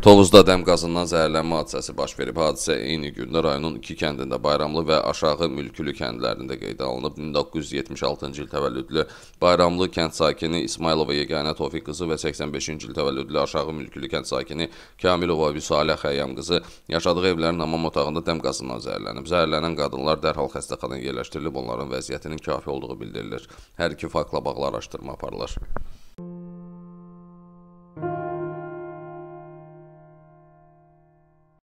Tovuzda dəm qazından zəhərlənmə hadisəsi baş verib. Hadisə eyni gündə rayonun 2 kəndində, Bayramlı və Aşağı Mülkülü kəndlərində qeydə alınıb. 1976-cı il təvəllüdlü Bayramlı kənd sakini İsmailova Yeganə Tofiq qızı və 85-ci il təvəllüdlü Aşağı Mülkülü kənd sakini Kamilova Vüsalə Xəyyam qızı yaşadığı evlərin hamam otağında dəm qazından zəhərlənib. Zəhərlənən qadınlar dərhal xəstəxanaya yerləşdirilib, onların vəziyyətinin kafi olduğu bildirilir. Hər iki faktla bağlı araşdırma aparılır.